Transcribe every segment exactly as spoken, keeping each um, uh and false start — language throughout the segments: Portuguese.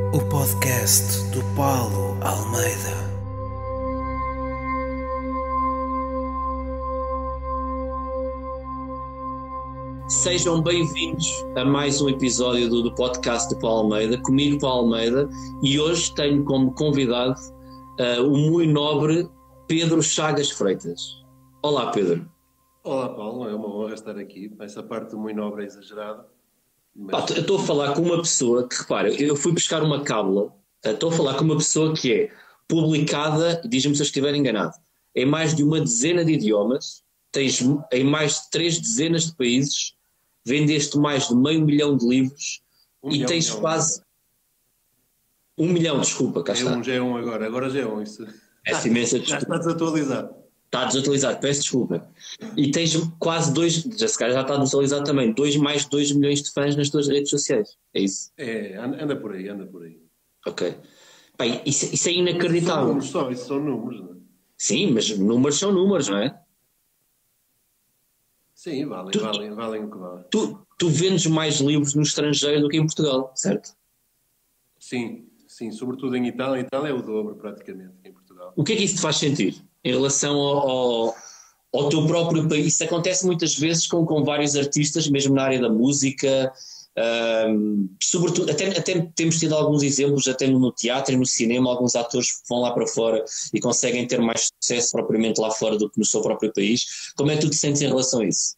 O podcast do Paulo Almeida. Sejam bem-vindos a mais um episódio do, do podcast do Paulo Almeida, comigo Paulo Almeida, e hoje tenho como convidado uh, o muito nobre Pedro Chagas Freitas. Olá, Pedro. Olá, Paulo, é uma honra estar aqui. Essa parte do muito nobre é exagerada. Mas... Pá, eu estou a falar com uma pessoa que, repara, eu fui buscar uma cábula, estou a falar com uma pessoa que é publicada, diz-me se eu estiver enganado, em mais de uma dezena de idiomas, tens em mais de três dezenas de países, vendeste mais de meio milhão de livros um e milhão, tens milhão, quase... Um milhão, desculpa, cá é está. Um, já é um agora, agora já é um. Isso. Peço imensa Já desculpa. está desatualizado. Está desatualizado, peço desculpa. E tens quase dois, já se calhar já está desatualizado também, dois, mais de dois milhões de fãs nas tuas redes sociais. É isso? É, anda por aí, anda por aí. Ok. Pá, isso, isso é São inacreditável. números só, isso são números, não é? Sim, mas números são números, não é? Sim, valem, Tu- valem, valem o que valem. Tu, tu vendes mais livros no estrangeiro do que em Portugal, certo? Sim, sim, sobretudo em Itália. Em Itália é o dobro, praticamente, em Portugal. O que é que isso te faz sentir em relação ao, ao, ao teu próprio país? Isso acontece muitas vezes com, com vários artistas, mesmo na área da música, ahm, sobretudo, até, até temos tido alguns exemplos, até no teatro e no cinema, alguns atores que vão lá para fora e conseguem ter mais sucesso propriamente lá fora do que no seu próprio país. Como é que tu te sentes em relação a isso?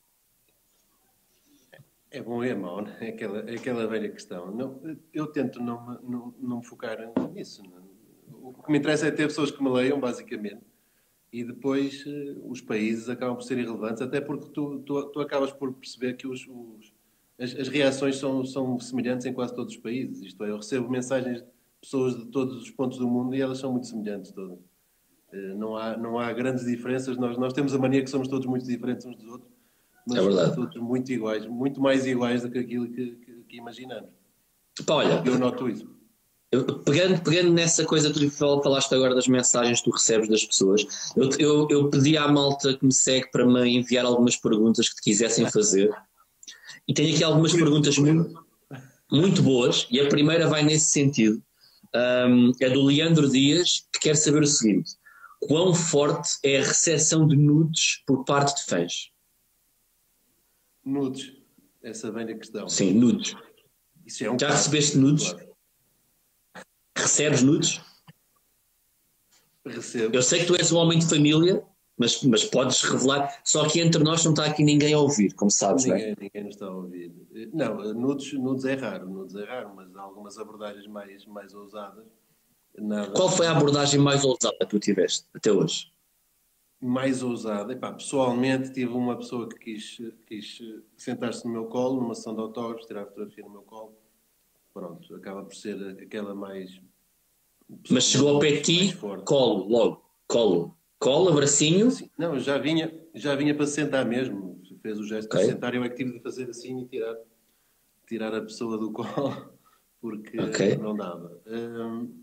É bom e é mau, né? É aquela, é aquela velha questão. Não, eu tento não me, não, não me focar nisso. Não. O que me interessa é ter pessoas que me leiam, basicamente, e depois eh, os países acabam por ser irrelevantes, até porque tu, tu, tu acabas por perceber que os, os, as, as reações são, são semelhantes em quase todos os países. Isto é, eu recebo mensagens de pessoas de todos os pontos do mundo e elas são muito semelhantes todas. Eh, não há, não há grandes diferenças. Nós, nós temos a mania que somos todos muito diferentes uns dos outros, mas É verdade. somos todos muito iguais, muito mais iguais do que aquilo que, que, que imaginamos. Pá, olha, Eu noto isso. eu- pegando, pegando nessa coisa que tu fal- falaste agora das mensagens que tu recebes das pessoas, eu, eu, eu pedi à malta que me segue para me enviar algumas perguntas que te quisessem fazer. E tenho aqui algumas perguntas muito, muito boas, e a primeira vai nesse sentido. Ahm, é do Leandro Dias, que quer saber o seguinte: quão forte é a recepção de nudes por parte de fãs? Nudes, essa velha questão. Sim, nudes. Isso é um Já caso, recebeste nudes? claro. Recebes nudes? Recebo. Eu sei que tu és um homem de família, mas, mas podes revelar. Só que entre nós não está aqui ninguém a ouvir, como sabes, não é? Ninguém, ninguém nos está a ouvir. Não, nudes, nudes é raro, nudes é raro, mas há algumas abordagens mais, mais ousadas. Nada Qual foi a abordagem mais ousada que tu tiveste até hoje? mais ousada. Epá, pessoalmente tive uma pessoa que quis, quis sentar-se no meu colo, numa sessão de autógrafos, tirar a fotografia no meu colo. Pronto, acaba por ser aquela mais... Mas chegou ao pé de mais ti, forte. colo, logo, colo. Colo, abracinho. Sim, não, já vinha, já vinha para sentar mesmo. Fez o gesto Ok. de sentar, eu é que tive de fazer assim e tirar, tirar a pessoa do colo, porque Ok. não dava. Hum,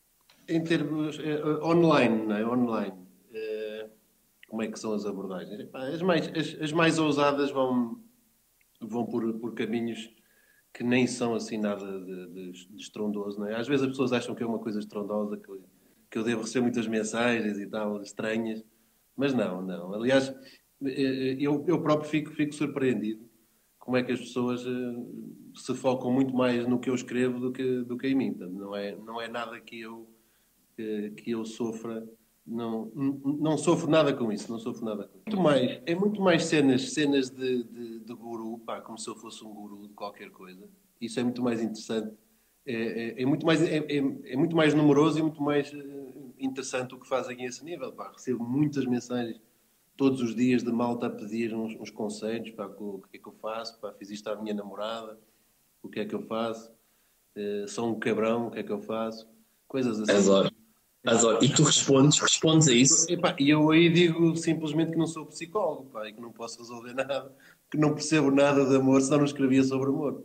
em termos eh, online, não é? Online, eh, como é que são as abordagens? Epá, as, mais, as, as mais ousadas vão, vão por, por caminhos que nem são assim nada de, de, de estrondoso, não é? Às vezes as pessoas acham que é uma coisa estrondosa, que, eu- que eu devo receber muitas mensagens e tal, estranhas, mas não, não. Aliás, eh, eu, eu próprio fico, fico surpreendido como é que as pessoas eh, se focam muito mais no que eu escrevo do que, do que em mim. Portanto, não é, não é nada que eu, que, que eu sofra, não, não, não sofro nada com isso, não sofro nada com isso. Muito mais, é muito mais cenas, cenas de, de, de guru, pá, como se eu fosse um guru de qualquer coisa. Isso é muito mais interessante. É, é, é muito, mais, é, é, é muito mais numeroso e muito mais eh, interessante o que fazem a esse nível. Pá, recebo muitas mensagens todos os dias de malta a pedir uns, uns conselhos, pá, o que é que eu faço, pá, fiz isto à minha namorada, o que é que eu faço, Eh, sou um cabrão, o que é que eu faço, coisas assim. Adoro, adoro. E tu respondes, respondes a isso? Epá, e eu aí digo simplesmente que não sou psicólogo, pá, e que não posso resolver nada, que não percebo nada de amor, senão não escrevia sobre amor.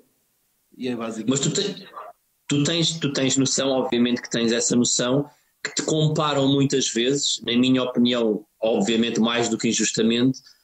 E é basicamente... Mas tu tens, tu tens, tu tens noção, obviamente que tens essa noção, que te comparam muitas vezes, na minha opinião, obviamente mais do que injustamente,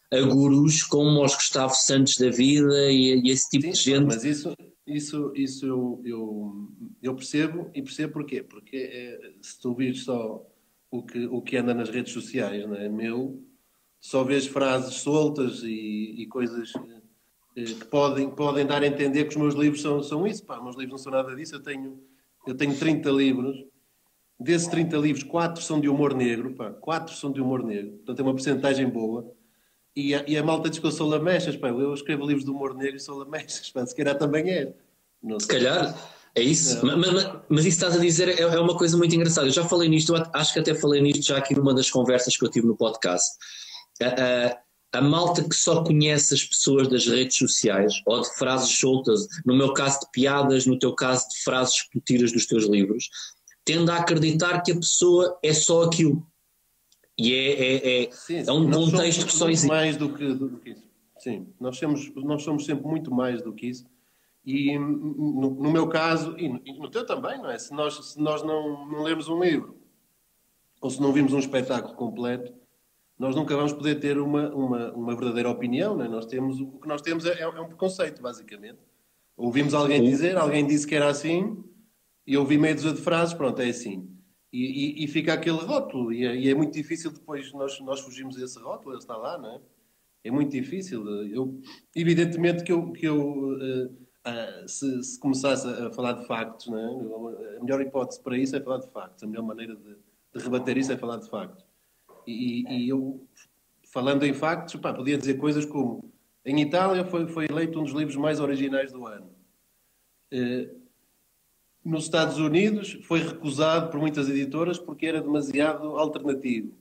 a gurus como os Gustavo Santos da vida e, e esse tipo Sim, de gente. mas isso, isso, isso eu, eu, eu percebo, e percebo porquê. Porque é, se tu vires só o que, o que anda nas redes sociais, não é? Meu, só vês frases soltas e, e coisas eh, que podem, podem dar a entender que os meus livros são, são isso. Pá, os meus livros não são nada disso. Eu tenho, eu tenho trinta livros. Desses trinta livros, quatro são de humor negro. Pá, quatro são de humor negro. Portanto, é uma porcentagem boa. E a, e a malta diz que eu sou lamechas, pá. Eu escrevo livros de humor negro e sou lamechas, pá. Se calhar também é. Não Se sei. calhar, é isso. Não. Mas, mas, mas isso que estás a dizer é, é uma coisa muito engraçada. Eu já falei nisto, eu acho que até falei nisto já aqui numa das conversas que eu tive no podcast. A, a, a malta que só conhece as pessoas das redes sociais, ou de frases soltas, no meu caso de piadas, no teu caso de frases que tu tiras dos teus livros, tende a acreditar que a pessoa é só aquilo. E é, é, é, Sim, é um nós contexto somos que só muito existe. mais do que, do que isso. Sim, nós somos, nós somos sempre muito mais do que isso. E no, no meu caso, e no, e no teu também, não é? Se nós, se nós não, não lermos um livro, ou se não vimos um espetáculo completo, nós nunca vamos poder ter uma, uma, uma verdadeira opinião, não é? Nós temos, o que nós temos é, é um preconceito, basicamente. Ouvimos alguém dizer, alguém disse que era assim, e ouvi meia dúzia de frases, pronto, é assim. E, e, e fica aquele rótulo, e é, e é muito difícil depois nós, nós fugirmos desse rótulo, ele está lá, não é? É muito difícil. Eu, evidentemente que eu, que eu uh, uh, se, se começasse a falar de factos, não é? A melhor hipótese para isso é falar de factos, a melhor maneira de, de rebater isso é falar de factos. E, e eu, falando em factos, pá, podia dizer coisas como em Itália foi, foi eleito um dos livros mais originais do ano. Uh, Nos Estados Unidos foi recusado por muitas editoras porque era demasiado alternativo.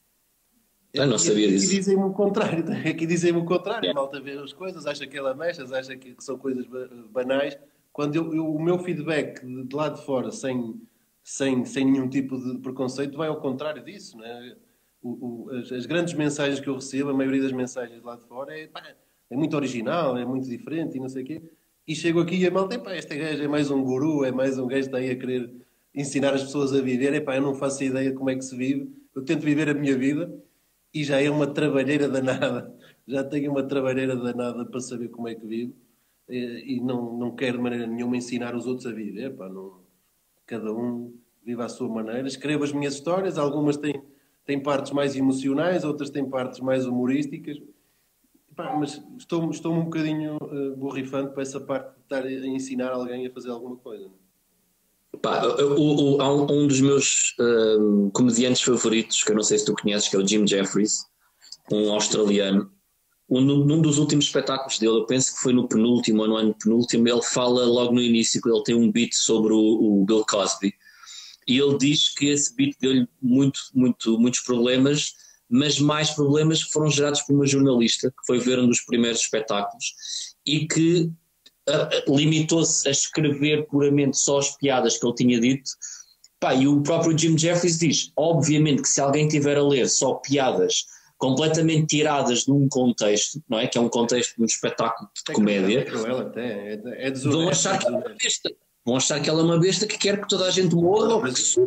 Eu não sabia aqui, disso. Aqui dizem-me o contrário. Aqui dizem-me o contrário. Yeah. Malta vê as coisas, acha que é lamechas, acha que, que são coisas banais. Quando eu, eu, o meu feedback de, de lá de fora, sem, sem, sem nenhum tipo de preconceito, vai ao contrário disso. Não é? o, o, as, as grandes mensagens que eu recebo, a maioria das mensagens de lá de fora, é, pá, é muito original, é muito diferente e não sei o quê. E chego aqui e a malta, epá, este gajo é mais um guru, é mais um gajo que está aí a querer ensinar as pessoas a viver. Epá, eu não faço ideia como é que se vive. Eu tento viver a minha vida e já é uma trabalheira danada. Já tenho uma trabalheira danada para saber como é que vivo. E não, não quero de maneira nenhuma ensinar os outros a viver. Epá, não, cada um vive à sua maneira. Escrevo as minhas histórias, algumas têm, têm partes mais emocionais, outras têm partes mais humorísticas. Pá, mas estou, estou um bocadinho uh, borrifante para essa parte de estar a ensinar alguém a fazer alguma coisa. Pá, o, o, há um, um dos meus um, comediantes favoritos, que eu não sei se tu conheces, que é o Jim Jeffries, um australiano. Um, num dos últimos espetáculos dele, eu penso que foi no penúltimo ou no ano penúltimo, ele fala logo no início que ele tem um beat sobre o, o Bill Cosby. E ele diz que esse beat deu-lhe muito, muito, muitos problemas, mas mais problemas foram gerados por uma jornalista que foi ver um dos primeiros espetáculos e que uh, limitou-se a escrever puramente só as piadas que ele tinha dito. Pá, e o próprio Jim Jeffries diz, obviamente que se alguém tiver a ler só piadas completamente tiradas de um contexto, não é? Que é um contexto de um espetáculo de é comédia, é cruel até, é, é vão achar que ela é uma besta. Vão achar que ela é uma besta que quer que toda a gente morra ou que sofra.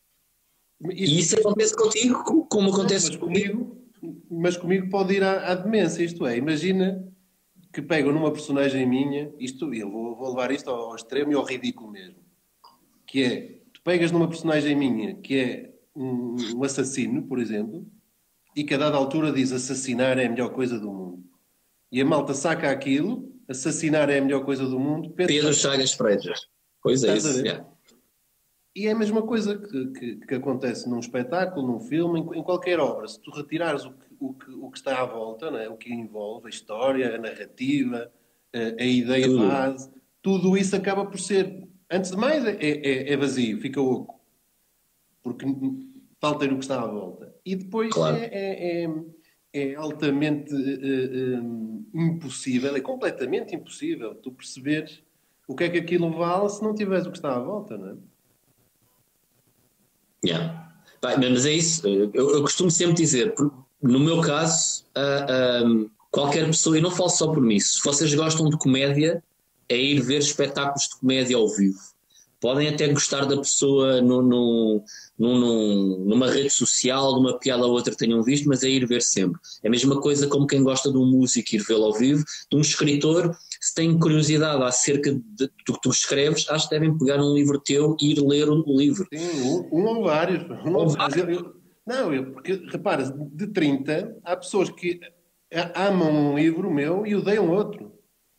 E isso acontece contigo, como acontece mas comigo. Mas comigo pode ir à, à demência, isto é, imagina que pegam numa personagem minha, isto, eu vou, vou levar isto ao, ao extremo e ao ridículo mesmo, que é, tu pegas numa personagem minha que é um, um assassino, por exemplo, e que a dada altura diz assassinar é a melhor coisa do mundo. E a malta saca aquilo, assassinar é a melhor coisa do mundo. Pedro Chagas Freitas. Pois é isso, yeah. E é a mesma coisa que, que, que acontece num espetáculo, num filme, em, em qualquer obra. Se tu retirares o que, o que, o que está à volta, não é? O que envolve a história, a narrativa, a, a ideia Tudo. base, tudo isso acaba por ser, antes de mais, é, é, é vazio, fica oco. Porque falta no que está à volta. E depois Claro. é, é, é, é altamente uh, um, impossível, é completamente impossível tu perceberes o que é que aquilo vale se não tiveres o que está à volta, não é? Yeah. Vai, mas é isso, eu, eu costumo sempre dizer, no meu caso, uh, um, qualquer pessoa, e não falo só por mim, se vocês gostam de comédia, é ir ver espetáculos de comédia ao vivo. Podem até gostar da pessoa no, no, no, no, numa rede social, numa piada ou outra que tenham visto, mas é ir ver sempre. É a mesma coisa como quem gosta de um músico ir vê-lo ao vivo, de um escritor, se tem curiosidade acerca de, do que tu escreves, acho que devem pegar um livro teu e ir ler o, o livro. Sim, um, um ou vários. Um ou vários. Eu, eu, não, eu, porque, repara, de trinta, há pessoas que amam um livro meu e odeiam outro.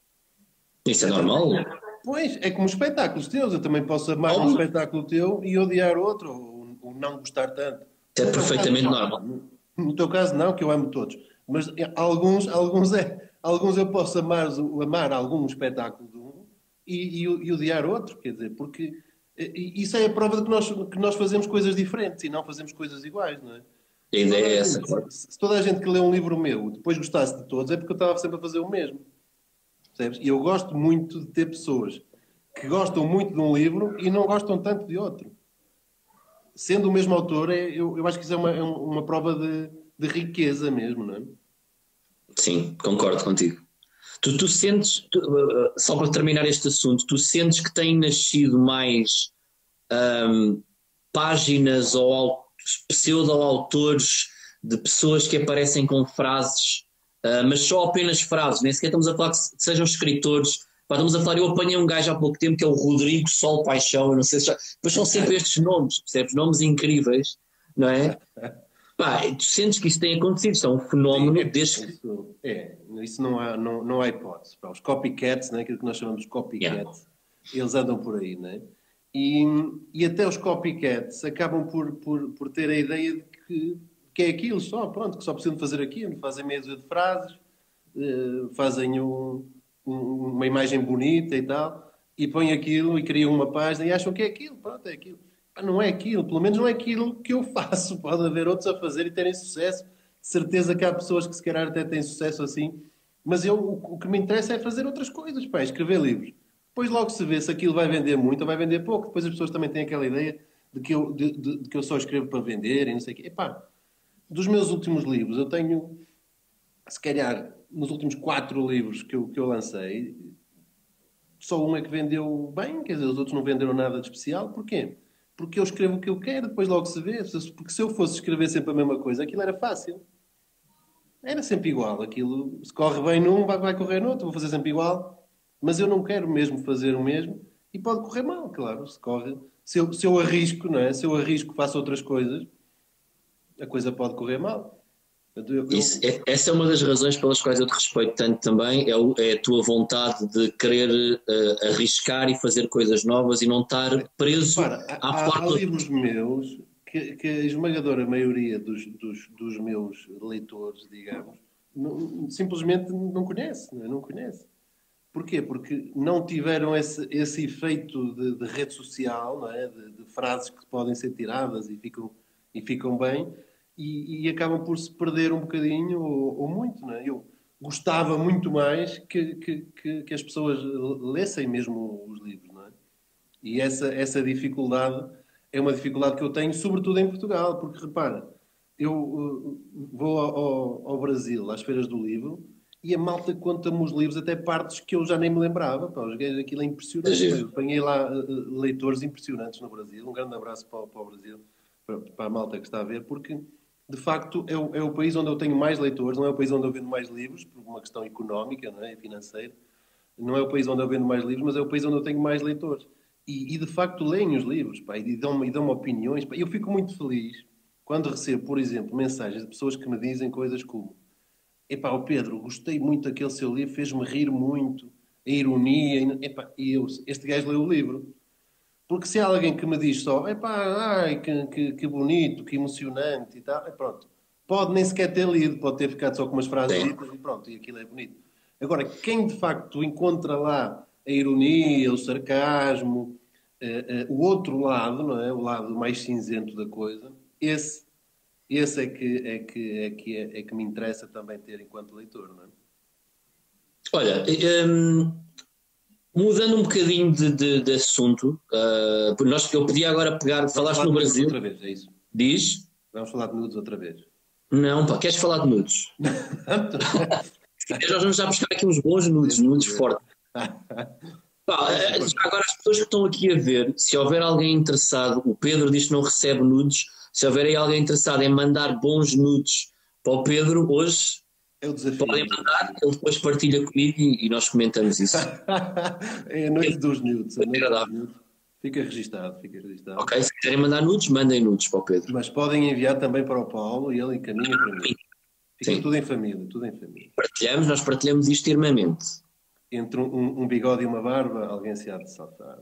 Isso é normal? Pois, é como espetáculos teus. Eu também posso amar oh. um espetáculo teu e odiar outro, ou, ou não gostar tanto. É perfeitamente caso, normal. No, no teu caso, não, que eu amo todos. Mas alguns, alguns, é, alguns eu posso amar, amar algum espetáculo de um e, e, e odiar outro, quer dizer, porque isso é a prova de que nós, que nós fazemos coisas diferentes e não fazemos coisas iguais, não é? A ideia é essa, claro. Se, se toda a gente que lê um livro meu depois gostasse de todos, é porque eu estava sempre a fazer o mesmo. Percebes? E eu gosto muito de ter pessoas que gostam muito de um livro e não gostam tanto de outro. Sendo o mesmo autor, é, eu, eu acho que isso é uma, é uma prova de, de riqueza mesmo, não é? Sim, concordo contigo. Tu, tu sentes, tu, só para terminar este assunto, tu sentes que têm nascido mais um, páginas ou pseudo-autores de pessoas que aparecem com frases, Uh, mas só apenas frases, nem sequer estamos a falar que sejam escritores. Pá, estamos a falar, eu apanhei um gajo há pouco tempo que é o Rodrigo Sol Paixão, eu não sei se já... Mas são sempre estes nomes, percebes? Nomes incríveis, não é? Pá, tu sentes que isso tem acontecido, isso é um fenómeno. Sim, é, desde... isso, é, isso não há, não, não há hipótese. Pá, os copycats, né, aquilo que nós chamamos de copycats, yeah. Eles andam por aí, né? E, e até os copycats acabam por, por, por ter a ideia de que que é aquilo só, pronto, que só precisam de fazer aquilo, fazem meia dúzia de frases, uh, fazem um, um, uma imagem bonita e tal, e põem aquilo e criam uma página e acham que é aquilo, pronto, é aquilo. Mas não é aquilo, pelo menos não é aquilo que eu faço, pode haver outros a fazer e terem sucesso, de certeza que há pessoas que se calhar até têm sucesso assim, mas eu, o, o que me interessa é fazer outras coisas, pá, escrever livros. Depois logo se vê se aquilo vai vender muito ou vai vender pouco, depois as pessoas também têm aquela ideia de que eu, de, de, de que eu só escrevo para vender e não sei o quê. Epá, dos meus últimos livros, eu tenho, se calhar, nos últimos quatro livros que eu, que eu lancei, só um é que vendeu bem, quer dizer, os outros não venderam nada de especial. Porquê? Porque eu escrevo o que eu quero, depois logo se vê. Porque se eu fosse escrever sempre a mesma coisa, aquilo era fácil. Era sempre igual. Aquilo, se corre bem num, vai, vai correr no outro. Vou fazer sempre igual. Mas eu não quero mesmo fazer o mesmo. E pode correr mal, claro. Se, corre, se, eu, se eu arrisco, não é? Se eu arrisco, faço outras coisas, a coisa pode correr mal. Eu, eu... Isso, é, essa é uma das razões pelas quais eu te respeito tanto também, é, o, é a tua vontade de querer uh, arriscar e fazer coisas novas e não estar preso Para, à há, forma... Há livros meus que, que a esmagadora maioria dos, dos, dos meus leitores, digamos, não, simplesmente não conhece, não, é? Não conhece. Porquê? Porque não tiveram esse, esse efeito de, de rede social, não é? de, de frases que podem ser tiradas e ficam, e ficam bem, e, e acabam por se perder um bocadinho ou, ou muito. Não é? Eu gostava muito mais que, que, que, que as pessoas lessem mesmo os livros. Não é? E essa, essa dificuldade é uma dificuldade que eu tenho, sobretudo em Portugal, porque, repara, eu uh, vou ao, ao Brasil, às feiras do livro, e a malta conta-me os livros, até partes que eu já nem me lembrava. Pá, aquilo é impressionante. Eu apanhei lá uh, leitores impressionantes no Brasil. Um grande abraço para, para o Brasil, para, para a malta que está a ver, porque, de facto, é o, é o país onde eu tenho mais leitores, não é o país onde eu vendo mais livros, por uma questão económica, não é? Financeira. Não é o país onde eu vendo mais livros, mas é o país onde eu tenho mais leitores. E, e de facto, leem os livros, pá, e dão-me dão opiniões. Pá. Eu fico muito feliz quando recebo, por exemplo, mensagens de pessoas que me dizem coisas como: epá, o Pedro, gostei muito daquele seu livro, fez-me rir muito, a ironia, epá, e eu, este gajo leu o livro. Porque se há alguém que me diz só, epá, ai, que, que, que bonito, que emocionante e tal, é pronto. Pode nem sequer ter lido, pode ter ficado só com umas frases ditas e pronto, e aquilo é bonito. Agora, quem de facto encontra lá a ironia, o sarcasmo, uh, uh, o outro lado, não é? O lado mais cinzento da coisa, esse, esse é, que, é, que, é, que, é, é que me interessa também ter enquanto leitor, não é? Olha, um, mudando um bocadinho de, de, de assunto, uh, nós, eu podia agora pegar, Vamos falaste no Brasil. Outra vez, é isso? Diz? Vamos falar de nudes outra vez. Não, pá, queres falar de nudes? Nós vamos já buscar aqui uns bons nudes, nudes fortes. Pá, já agora as pessoas que estão aqui a ver, se houver alguém interessado, o Pedro diz que não recebe nudes, se houver aí alguém interessado em mandar bons nudes para o Pedro, hoje É o desafio. podem mandar, ele depois partilha comigo e, e nós comentamos isso. É a noite dos nudes. A noite Agradável. dos nudes. Fica registado, fica registado. Ok, se quiserem mandar nudes, mandem nudes para o Pedro. Mas podem enviar também para o Paulo e ele encaminha para mim. Fica Sim. tudo em família, tudo em família. Partilhamos, nós partilhamos isto irmãmente. Entre um, um bigode e uma barba, alguém se há de saltar.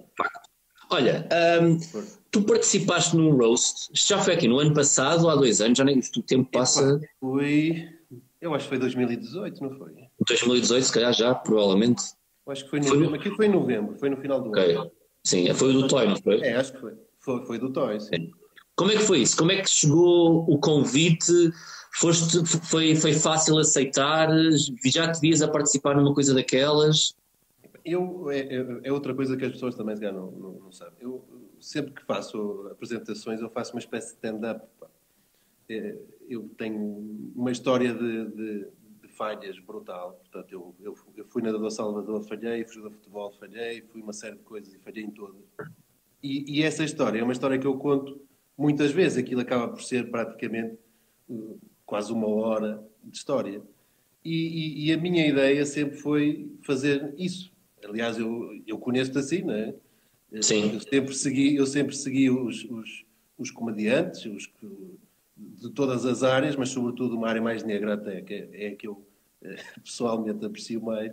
Olha, hum, tu participaste num roast, já foi aqui no ano passado ou há dois anos, já nem o tempo passa. Foi, eu acho que foi dois mil e dezoito, não foi? dois mil e dezoito, se calhar já, provavelmente. Eu acho que foi em Foi novembro. Aquilo foi em novembro, foi no final do Ok. ano. Sim, foi o do Toy, não foi? É, acho que foi. Foi, foi do Toy, sim. Como é que foi isso? Como é que chegou o convite? Foste, foi, foi fácil aceitar? Já te vias a participar numa coisa daquelas? Eu, é, é- é outra coisa que as pessoas também se calhar não, não, não sabem. Eu, sempre que faço apresentações, eu faço uma espécie de stand-up. pá. É, Eu tenho uma história de, de- de falhas brutal. Portanto, eu, eu, eu fui nadador Salvador, falhei, fui jogador de futebol, falhei, fui uma série de coisas e falhei em todas. E, e essa história é uma história que eu conto muitas vezes. Aquilo acaba por ser praticamente uh, quase uma hora de história. E, e- e a minha ideia sempre foi fazer isso. Aliás, eu, eu conheço-te assim, não é? Sim. Eu sempre segui, eu sempre segui os, os, os comediantes, os que- de todas as áreas, mas sobretudo uma área mais negra até, que é, é a que eu eh, pessoalmente aprecio mais.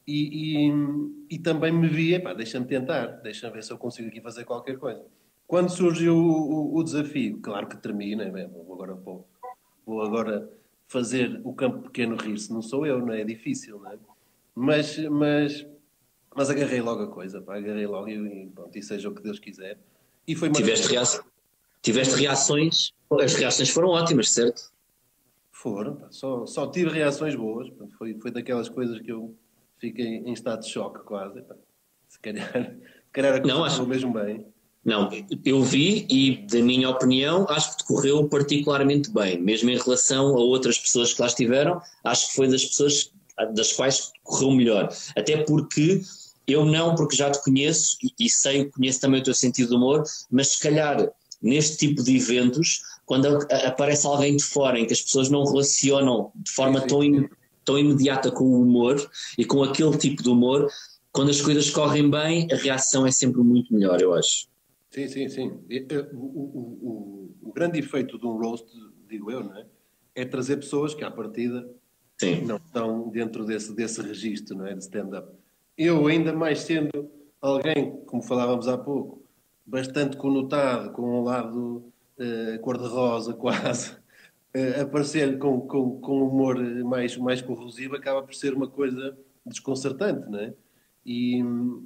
E, e, e também me via, pá, deixa-me tentar, deixa-me ver se eu consigo aqui fazer qualquer coisa. Quando surgiu o, o- o desafio, claro que termina, bem, vou agora, vou, vou agora fazer o campo pequeno rir-se, não sou eu, não é? É difícil, não é? Mas, mas, mas agarrei logo a coisa, pá, agarrei logo e, e pronto, e seja o que Deus quiser. E foi uma Tiveste, reação, tiveste reações? As reações foram ótimas, certo? Foram, pá, só, só tive reações boas. Portanto, Foi, foi daquelas coisas que eu fiquei em estado de choque quase. pá. Se calhar, se calhar a coisa Não, acho- correu mesmo bem. Não, eu vi e, da minha opinião, acho que decorreu particularmente bem, mesmo em relação a outras pessoas que lá estiveram, acho que foi das pessoas das quais correu melhor. Até porque eu não, porque já te conheço e, e sei, conheço também o teu sentido de humor, mas se calhar neste tipo de eventos, quando a- aparece alguém de fora em que as pessoas não relacionam de forma Sim, sim. tão, im- tão imediata com o humor e com aquele tipo de humor, quando as coisas correm bem, a reação é sempre muito melhor, eu acho. Sim, sim, sim. E, eh, O, o- o- o grande efeito de um roast, digo eu, não é? É trazer pessoas que, à partida, Sim. não estão dentro desse, desse registro, não é? De stand-up. Eu, ainda mais sendo alguém, como falávamos há pouco, bastante conotado, com um lado eh, cor-de-rosa quase, eh, aparecer com, com, com humor mais, mais corrosivo acaba por ser uma coisa desconcertante, não é? E,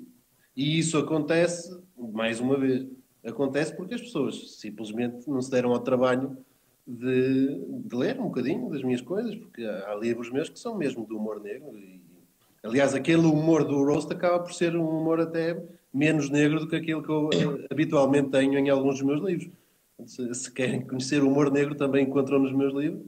e isso acontece, mais uma vez, acontece porque as pessoas simplesmente não se deram ao trabalho de, de ler um bocadinho das minhas coisas, porque há, há livros meus que são mesmo do humor negro. E, aliás, aquele humor do roast acaba por ser um humor até menos negro do que aquele que eu eh, habitualmente tenho em alguns dos meus livros. Se, se querem conhecer o humor negro, também encontram nos meus livros.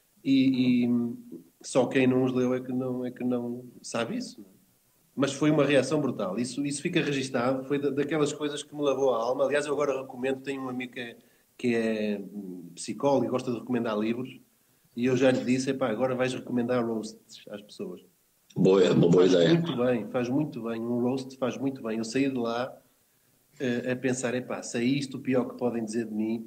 E, e só quem não os leu é que não, é que não sabe isso. não é? Mas foi uma reação brutal. Isso, isso fica registado. Foi da- daquelas coisas que me lavou a alma. Aliás, eu agora recomendo. Tenho um amigo que é, que é hum, psicólogo e gosta de recomendar livros. E eu já lhe disse: epá, agora vais recomendar roasts às pessoas. Boa, uma boa Faz ideia. muito bem, faz muito bem. Um roast faz muito bem. Eu saí de lá eh, a pensar: epá, se é isto o pior que podem dizer de mim,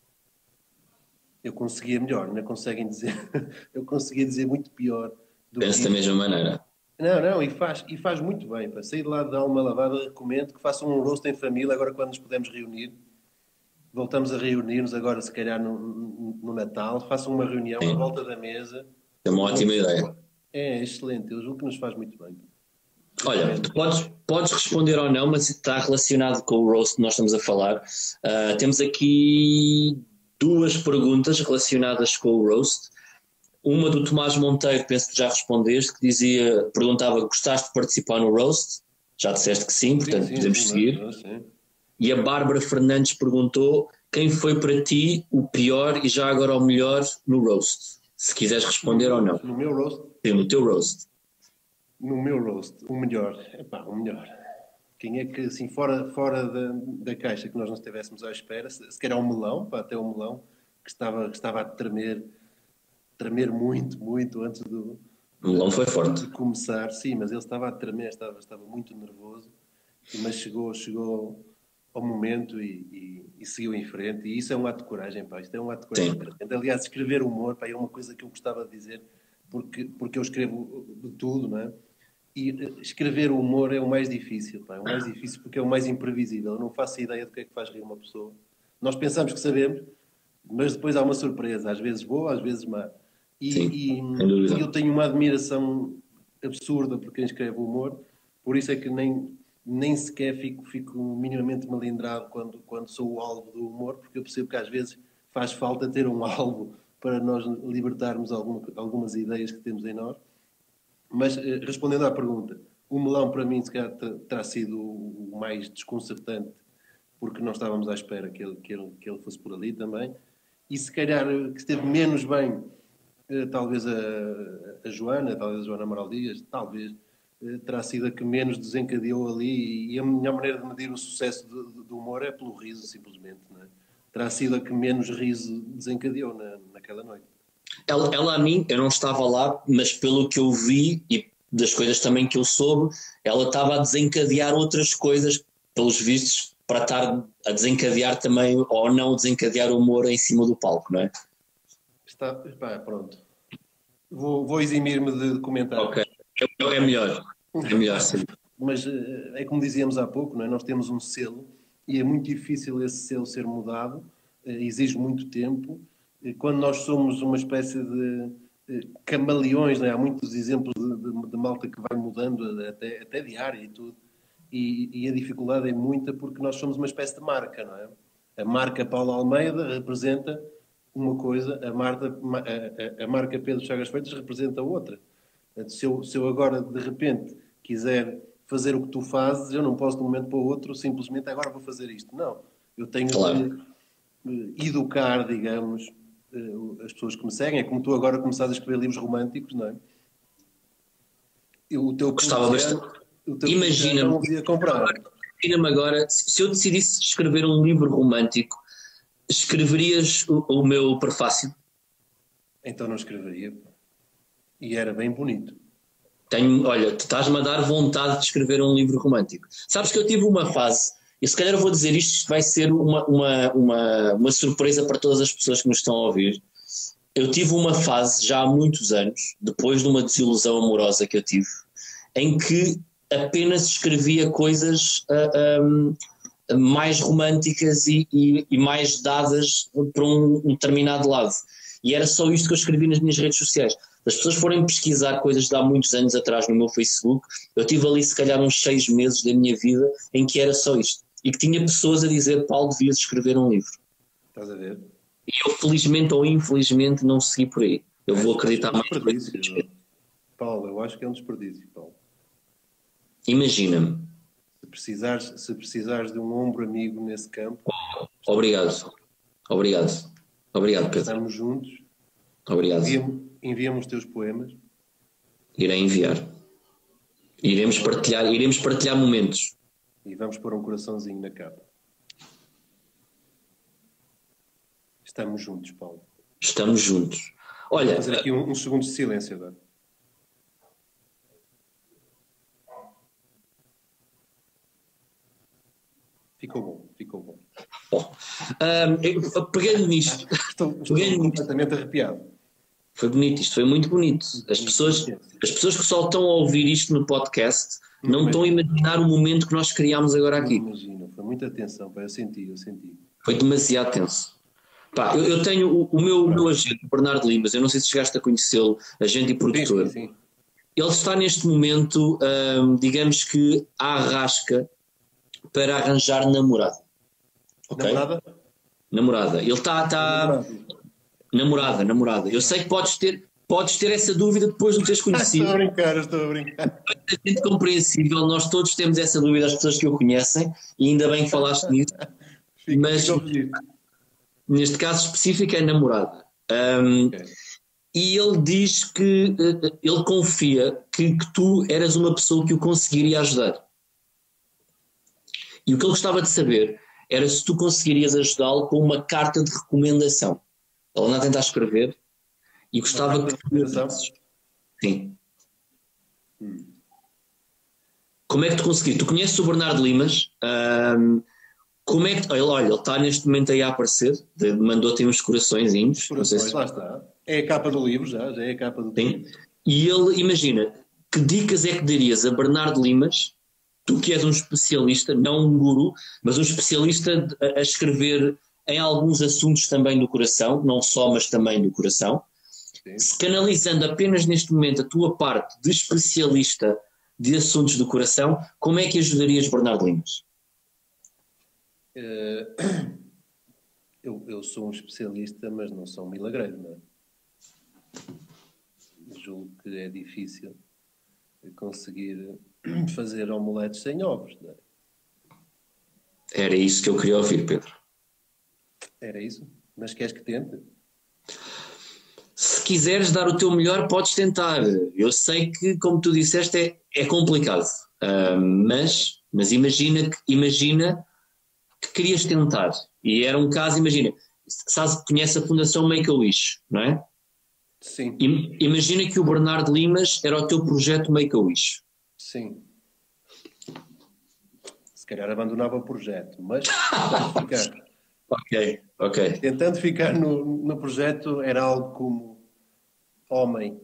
eu conseguia melhor. Não conseguem dizer. Eu conseguia dizer muito pior do que Penso da isso. mesma maneira. Não, não, e faz, e faz muito bem. Para sair de lá de dar uma lavada, recomendo que façam um roast em família, agora quando nos podemos reunir. Voltamos a reunir-nos agora, se calhar, no, no- no Natal. Façam uma reunião à Sim. volta da mesa. É uma ótima ideia. É excelente, eu julgo que nos faz muito bem. Olha, tu podes, podes responder ou não, mas está relacionado com o roast que nós estamos a falar. Ah, temos aqui duas perguntas relacionadas com o roast. Uma do Tomás Monteiro, penso que já respondeste, que dizia, perguntava: gostaste de participar no roast? Já disseste que sim, portanto Sim, sim, podemos sim, seguir. mas- mas sim. E a Bárbara Fernandes perguntou: quem foi para ti o pior e já agora o melhor no roast? Se quiseres responder ou não. No meu roast, Sim, no teu roast. no meu roast, o melhor. Epá, o melhor. Quem é que, assim, fora, fora da, da caixa que nós não estivéssemos à espera, se, se calhar o melão, pá, até o melão, que estava, que estava a tremer, tremer muito, muito antes do, O melão foi forte. de começar. Sim, mas ele estava a tremer, estava, estava muito nervoso, mas chegou, chegou ao momento e, e, e seguiu em frente. E isso é um ato de coragem, pá. Isto é um ato de coragem. Sim. Aliás, escrever humor, pá, é uma coisa que eu gostava de dizer, porque, porque eu escrevo de tudo, não é? E escrever o humor é o mais difícil, pá. É o mais difícil porque é o mais imprevisível. Eu não faço ideia do que é que faz rir uma pessoa. Nós pensamos que sabemos, mas depois há uma surpresa, às vezes boa, às vezes má. E, Sim, e, e eu tenho uma admiração absurda por quem escreve humor, por isso é que nem, nem sequer fico, fico minimamente malindrado quando, quando sou o alvo do humor, porque eu percebo que às vezes faz falta ter um alvo para nós libertarmos alguma, algumas ideias que temos em nós. Mas, respondendo à pergunta, o melão para mim se calhar terá sido o mais desconcertante, porque não estávamos à espera que ele, que ele, que ele fosse por ali também. E se calhar que esteve menos bem, talvez a, a Joana, talvez a Joana Amaral Dias, talvez terá sido a que menos desencadeou ali. E a minha maneira de medir o sucesso do, do humor é pelo riso, simplesmente. Não é? Terá sido a que menos riso desencadeou na, naquela noite. Ela, ela a mim, eu não estava lá, mas pelo que eu vi e das coisas também que eu soube, ela estava a desencadear outras coisas, pelos vistos, para estar a desencadear também, ou não desencadear o humor em cima do palco, não é? Está, pá, pronto. Vou, vou eximir-me de comentar. Ok, é melhor. É melhor, sim. Mas é como dizíamos há pouco, não é? Nós temos um selo e é muito difícil esse selo ser mudado, exige muito tempo. Quando nós somos uma espécie de camaleões, não é? Há muitos exemplos de, de, de malta que vai mudando até, até diária e tudo, e, e a dificuldade é muita porque nós somos uma espécie de marca, não é? A marca Paulo Almeida representa uma coisa, a, marca, a, a, a marca Pedro Chagas Freitas representa outra. Se eu, se eu agora, de repente, quiser fazer o que tu fazes, eu não posso de um momento para o outro simplesmente agora vou fazer isto. Não. Eu tenho claro. de educar, digamos, as pessoas que me seguem. É como tu agora começaste a escrever livros românticos, não é? Eu, o teu Gostava bastante. Imagina-me comprar. Imagina-me agora, se eu decidisse escrever um livro romântico, escreverias o, o meu prefácio? Então não escreveria. E era bem bonito. Tenho, olha, tu estás-me a dar vontade de escrever um livro romântico. Sabes que eu tive uma fase, e se calhar eu vou dizer isto, isto vai ser uma, uma, uma, uma surpresa para todas as pessoas que nos estão a ouvir. Eu tive uma fase, já há muitos anos, depois de uma desilusão amorosa que eu tive, em que apenas escrevia coisas uh, um, mais românticas e, e, e mais dadas para um, um determinado lado. E era só isto que eu escrevi nas minhas redes sociais. As pessoas forem pesquisar coisas de há muitos anos atrás no meu Facebook, eu tive ali se calhar uns seis meses da minha vida em que era só isto. E que tinha pessoas a dizer, Paulo, devias escrever um livro. Estás a ver? E eu, felizmente ou infelizmente, não segui por aí. Eu vou acreditar mais. É um desperdício, Paulo, eu acho que é um desperdício, Paulo. Imagina-me. Se precisares, se precisares de um ombro amigo nesse campo... Obrigado. Obrigado. Obrigado, Pedro. Estamos juntos. Obrigado. Envia-me os teus poemas. Irei enviar. Iremos partilhar, iremos partilhar momentos. E vamos pôr um coraçãozinho na capa. Estamos juntos, Paulo. Estamos juntos. Olha... Vou fazer aqui um, um segundo de silêncio agora. Ficou bom, ficou bom. Bom, um, pegando nisto... Estou, estou pegando completamente nisto, arrepiado. Foi bonito, isto foi muito bonito. As pessoas, as pessoas que só estão a ouvir isto no podcast não, não estão a imaginar o momento que nós criámos agora aqui. Não imagino, foi muita atenção, pá, eu senti, eu senti. Foi demasiado tenso. Pá, eu, eu tenho o, o, meu, o meu agente, o Bernardo Limas, eu não sei se chegaste a conhecê-lo, agente e produtor. Sim, sim. Ele está neste momento, hum, digamos que, à rasca para arranjar namorada. Okay? Namorada? Namorada. Ele está... está... Namorada, namorada. Eu sei que podes ter, podes ter essa dúvida depois de o teres conhecido. Estou a brincar, estou a brincar. É bastante compreensível, nós todos temos essa dúvida, as pessoas que o conhecem, e ainda bem que falaste nisso. Fico, mas neste caso específico é namorada. Um, okay. E ele diz que uh, ele confia que, que tu eras uma pessoa que o conseguiria ajudar. E o que ele gostava de saber era se tu conseguirias ajudá-lo com uma carta de recomendação. Ele anda a tentar escrever e gostava Uma que carta tu de lhe recomendação? ajudasses. Sim. Como é que tu conseguiste? Tu conheces o Bernardo Limas? Ahm, como é que. Olha, olha, ele está neste momento aí a aparecer. de- Mandou-te uns coraçõezinhos. Não sei Corações, se. lá está. É a capa do livro já, já é a capa do Sim. livro. E ele, imagina, que dicas é que darias a Bernardo Limas, tu que és um especialista, não um guru, mas um especialista a, a escrever em alguns assuntos também do coração, não só, mas também do coração, Sim. se canalizando apenas neste momento a tua parte de especialista de assuntos do coração, como é que ajudarias Bernardo Limas? Eh, eu, eu sou um especialista, mas não sou um milagreiro, não é? Julgo que é difícil conseguir fazer omeletes sem ovos, não é? Era isso que eu queria ouvir, Pedro. Era isso? Mas queres que tente? Se quiseres dar o teu melhor, podes tentar. Eu sei que, como tu disseste, é, é complicado. Ah, mas, mas imagina que, imagina que querias tentar. E era um caso, imagina, sabes, conhece a Fundação Make-A-Wish, não é? Sim, Im- Imagina que o Bernardo Limas era o teu projeto Make-A-Wish. sim. Se calhar abandonava o projeto, mas tentando ficar, Ok, ok, tentando ficar no, no projeto era algo como homem.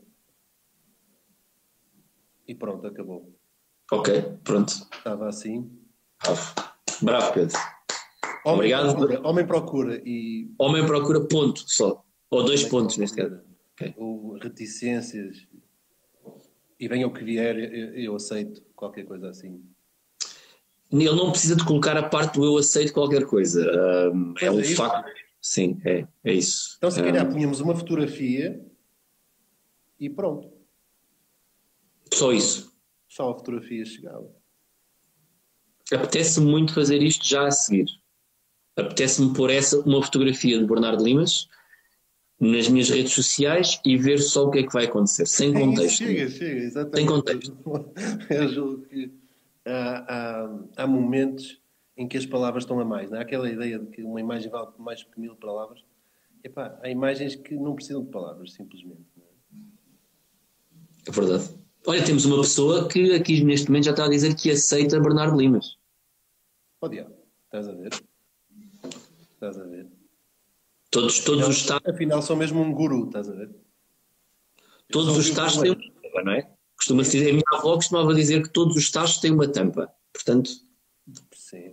E pronto, acabou. ok, pronto. Estava assim. Bravo, Bravo, Pedro. Homem Obrigado. procura, homem procura e Homem procura ponto só. Ou dois homem pontos, neste caso. procura. Ok. Ou reticências. E venha o que vier, eu, eu aceito qualquer coisa assim. Ele não precisa de colocar a parte do eu aceito qualquer coisa. Um, é Pois um é isso. facto. Sim, é, é isso. Então, se calhar, Um, punhamos uma fotografia e pronto. só isso. Só a fotografia chegava. Apetece-me muito fazer isto já a seguir. Apetece-me pôr essa, uma fotografia de Bernardo Limas nas minhas redes sociais e ver só o que é que vai acontecer, sem É isso, contexto. chega, chega, exatamente. Sem contexto. Eu julgo que há, há, há momentos em que as palavras estão a mais. Não é? Aquela ideia de que uma imagem vale mais que mil palavras. Epá, há imagens que não precisam de palavras, simplesmente. Não é? É verdade. Olha, temos uma pessoa que aqui neste momento já está a dizer que aceita Bernardo Limas. Oh, diabo, estás a ver? Estás a ver? Todos, todos os Afinal, estados, afinal, sou mesmo um guru, estás a ver? todos os estados têm uma tampa, não é? Costuma-se dizer, a minha avó costumava dizer que todos os estados têm uma tampa. Portanto, Sim.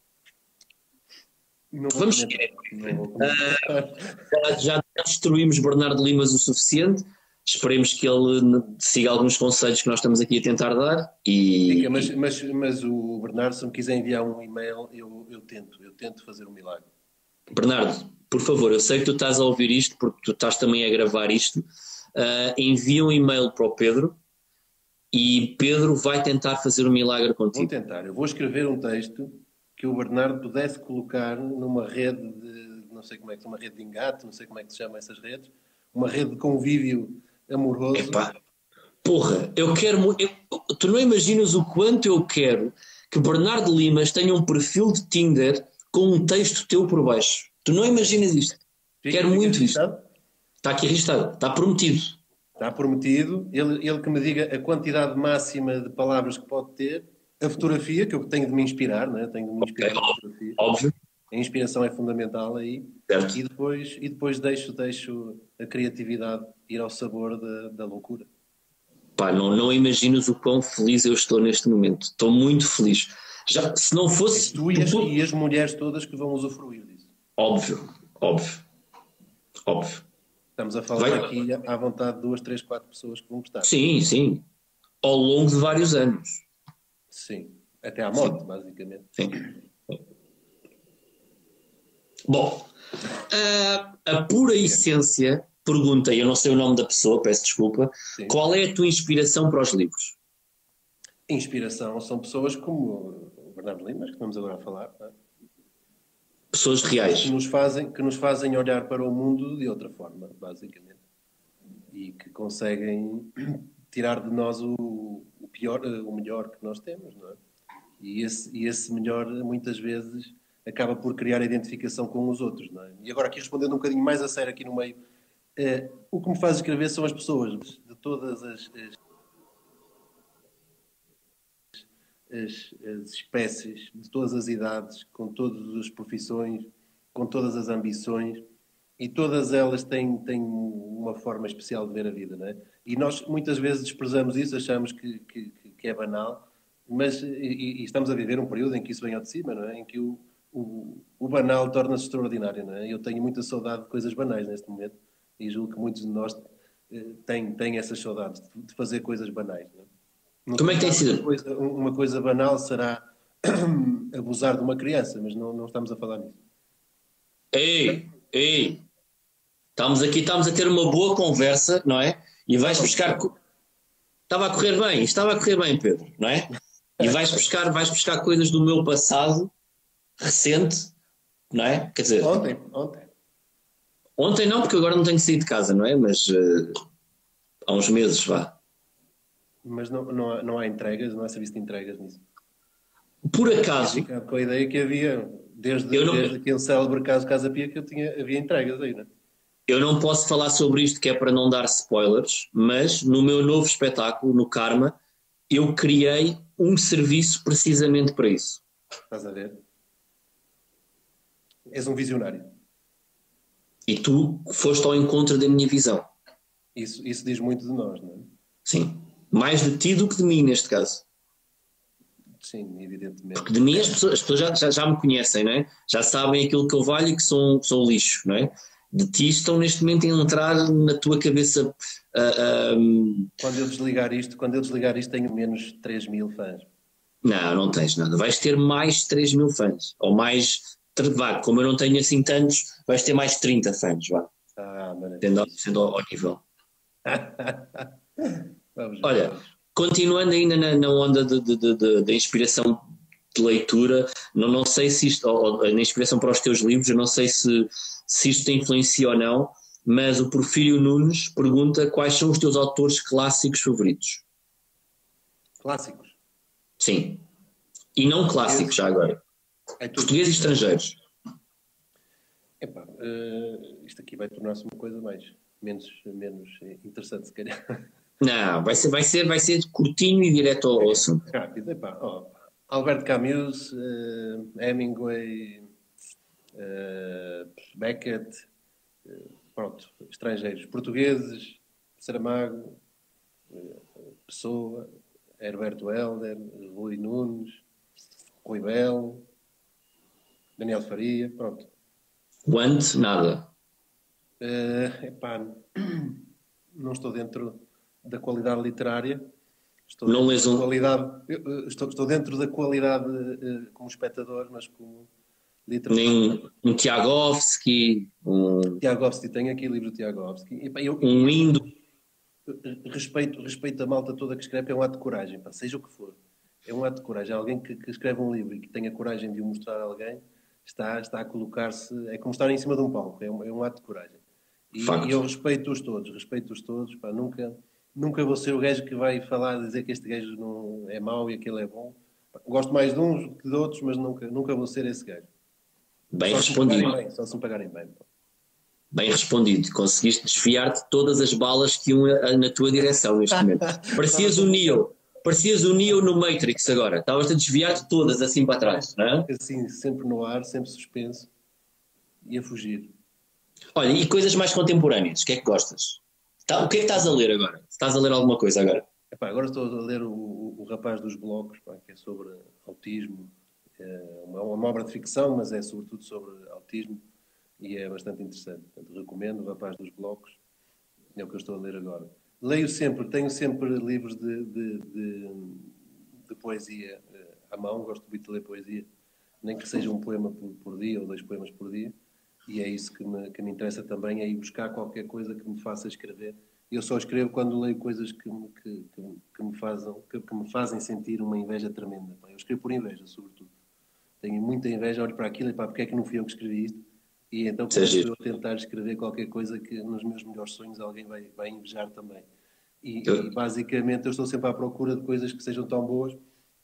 Não vou vamos comentar, não vou Ah, comentar. já, já destruímos Bernardo Limas o suficiente. Esperemos que ele siga alguns conselhos que nós estamos aqui a tentar dar. E, Fica, mas, mas, mas o Bernardo, se me quiser enviar um e-mail, eu, eu tento, eu tento fazer um milagre. Bernardo, por favor, eu sei que tu estás a ouvir isto porque tu estás também a gravar isto. Uh, envia um e-mail para o Pedro e Pedro vai tentar fazer um milagre Vou contigo. tentar, eu vou escrever um texto que o Bernardo pudesse colocar numa rede de, não sei como é que uma rede de engate, não sei como é que se chama essas redes, uma rede de convívio amoroso. Epá, porra, eu quero. mu- eu- tu não imaginas o quanto eu quero que Bernardo Limas tenha um perfil de Tinder com um texto teu por baixo. Tu não imaginas isto. Fica- Quero fica muito isto. registado? Está aqui registado, está prometido. Está prometido. Ele, ele que me diga a quantidade máxima de palavras que pode ter, a fotografia, que eu tenho de me inspirar, né? Tenho de me inspirar Ok, na fotografia. Óbvio. A inspiração é fundamental aí. Certo. E depois, e depois deixo, deixo a criatividade ir ao sabor da, da loucura. Pá, não, não imaginas o quão feliz eu estou neste momento. Estou muito feliz. Já, se não fosse. Tu e as, e as mulheres todas que vão usufruir disso. Óbvio, óbvio, óbvio. Estamos a falar Vai- aqui à vontade de duas, três, quatro pessoas que vão gostar. Sim, sim. Ao longo de vários anos. Sim. Até à morte, basicamente. Sim. Bom, a, a pura essência pergunta, eu não sei o nome da pessoa, peço desculpa, Sim. qual é a tua inspiração para os livros? Inspiração são pessoas como o Bernardo Limas, que estamos agora a falar, não é? Pessoas reais. que nos fazem, que nos fazem olhar para o mundo de outra forma, basicamente. E que conseguem tirar de nós o, o pior, o melhor que nós temos, não é? E esse, e esse melhor, muitas vezes, acaba por criar a identificação com os outros, não é? E agora, aqui respondendo um bocadinho mais a sério aqui no meio, eh, o que me faz escrever são as pessoas de todas as, as, as, as espécies, de todas as idades, com todas as profissões, com todas as ambições, e todas elas têm, têm uma forma especial de ver a vida, não é? E nós muitas vezes desprezamos isso, achamos que, que, que é banal, mas e, e estamos a viver um período em que isso vem ao de cima, não é? Em que o, o, o banal torna-se extraordinário, não é? Eu tenho muita saudade de coisas banais neste momento e julgo que muitos de nós eh, têm, têm essas saudades de, de fazer coisas banais, não é? No Como é que tem sido? Uma coisa, uma coisa banal será abusar de uma criança, mas não, não estamos a falar nisso. Ei, ei, estamos aqui, estamos a ter uma boa conversa, não é? E vais buscar. Estava a correr bem, estava a correr bem, Pedro, não é? E vais buscar, vais buscar coisas do meu passado recente, não é? Quer dizer, Ontem, ontem. ontem não, porque agora não tenho saído de casa, não é? Mas uh, há uns meses, vá. Mas não, não, há, não há entregas, não há serviço de entregas nisso. Por acaso. Com a ideia que havia, desde, eu não, desde aquele célebre caso Casa Pia, que eu tinha, havia entregas aí, não é? Eu não posso falar sobre isto, que é para não dar spoilers, mas no meu novo espetáculo, no Karma, eu criei um serviço precisamente para isso. Estás a ver? És um visionário. E tu foste ao encontro da minha visão. Isso, isso diz muito de nós, não é? Sim. Mais de ti do que de mim, neste caso. Sim, evidentemente. Porque de mim as pessoas, as pessoas já, já, já me conhecem, não é? Já sabem aquilo que eu valho e que sou, sou lixo, não é? De ti estão neste momento a entrar na tua cabeça. Uh, um... Quando eu desligar isto, quando eu desligar isto, tenho menos três mil fãs. Não, não tens nada. Vais ter mais três mil fãs. Ou mais, vá, como eu não tenho assim tantos, vais ter mais trinta fãs, vá. Ah, sendo, sendo ao, ao nível. Vamos, olha, vamos. Continuando ainda na, na onda de, de, de, de, de inspiração de leitura, não, não sei se isto, ou, ou, na inspiração para os teus livros, eu não sei se, se isto te influencia ou não, mas o Porfírio Nunes pergunta quais são os teus autores clássicos favoritos. Clássicos? Sim. E não clássicos, já agora. É tudo. Portugueses e estrangeiros. Epá, uh, isto aqui vai tornar-se uma coisa mais, menos, menos interessante, se calhar. Não, vai ser, vai ser, vai ser curtinho e direto ao assunto. Rápido, epá, oh, Albert Camus, uh, Hemingway, uh, Beckett, uh, pronto, estrangeiros, portugueses, Saramago, uh, Pessoa, Herberto Helder, Rui Nunes, Rui Belo, Daniel Faria, pronto. Want, nada. Uh, epá, não estou dentro da qualidade literária. Estou não lês um... qualidade, estou, estou dentro da qualidade uh, como espectador, mas como literatura. Nem um Tiagovski, um... Tiagovski, tenho aqui o livro de Tiagovski. Epá, eu, um Indo. Respeito, respeito a malta toda que escreve, é um ato de coragem, pá, seja o que for. É um ato de coragem. Alguém que, que escreve um livro e que tenha coragem de o mostrar a alguém, está, está a colocar-se... É como estar em cima de um palco, é um, é um ato de coragem. E, e eu respeito-os todos, respeito-os todos, pá, nunca... Nunca vou ser o gajo que vai falar, dizer que este gajo não é mau e aquele é bom. Gosto mais de uns que de outros, mas nunca, nunca vou ser esse gajo. Bem só respondido. Se bem, só se me pagarem bem. Bem respondido. Conseguiste desfiar de todas as balas que iam na tua direção neste momento. Parecias o Neo. Parecias o Neo no Matrix agora. Estavas a desviar de todas assim para trás, não é? Assim, sempre no ar, sempre suspenso e a fugir. Olha, e coisas mais contemporâneas? O que é que gostas? Tá, o que é que estás a ler agora? Estás a ler alguma coisa agora? Epá, agora estou a ler o, o, o Rapaz dos Blocos, pá, que é sobre autismo. É uma, uma obra de ficção, mas é sobretudo sobre autismo e é bastante interessante. Portanto, recomendo o Rapaz dos Blocos. É o que eu estou a ler agora. Leio sempre, tenho sempre livros de, de, de, de poesia à mão. Gosto muito de ler poesia. Nem que seja um poema por, por dia ou dois poemas por dia. E é isso que me, que me interessa também, é ir buscar qualquer coisa que me faça escrever. Eu só escrevo quando leio coisas que me, que, que, que me, fazem, que, que me fazem sentir uma inveja tremenda. Eu escrevo por inveja, sobretudo. Tenho muita inveja, olho para aquilo e pá, porque é que não fui eu que escrevi isto? E então começo eu a tentar escrever qualquer coisa que nos meus melhores sonhos alguém vai, vai invejar também. E, eu... e basicamente eu estou sempre à procura de coisas que sejam tão boas